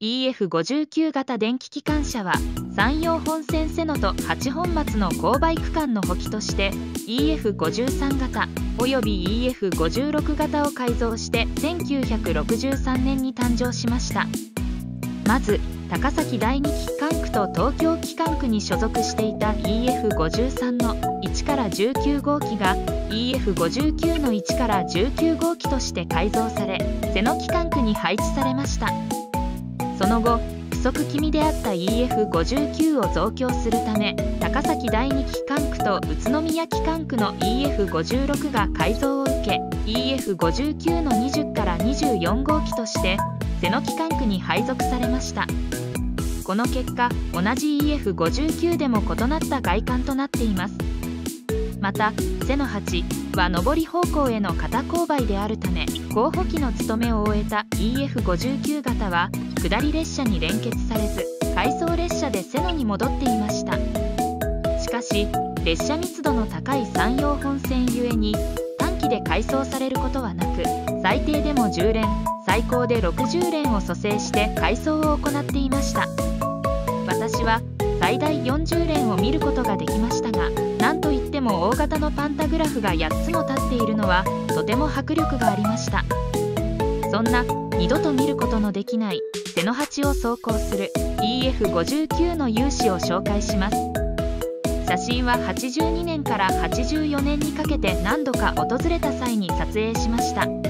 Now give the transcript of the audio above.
EF59 型電気機関車は山陽本線瀬野と八本松の勾配区間の補給として EF53 型および EF56 型を改造して1963年に誕生しました。まず高崎第二機関区と東京機関区に所属していた EF53 の1から19号機が EF59 の1から19号機として改造され瀬野機関区に配置されました。その後不足気味であった EF59 を増強するため高崎第二機関区と宇都宮機関区の EF56 が改造を受け EF59 の20から24号機として瀬野機関区に配属されました。この結果同じ EF59 でも異なった外観となっています。また瀬野8は上り方向への片勾配であるため候補機の務めを終えた EF59 型は下り列車に連結されず回送列車で瀬野に戻っていました。しかし列車密度の高い山陽本線ゆえに短期で回送されることはなく最低でも10連最高で60連を蘇生して回送を行っていました。私は最大40連を見ることができましたがなんといっても大型のパンタグラフが8つも立っているのはとても迫力がありました。そんな二度と見ることのできない瀬野8を走行する EF59 の雄姿を紹介します。写真は82年から84年にかけて何度か訪れた際に撮影しました。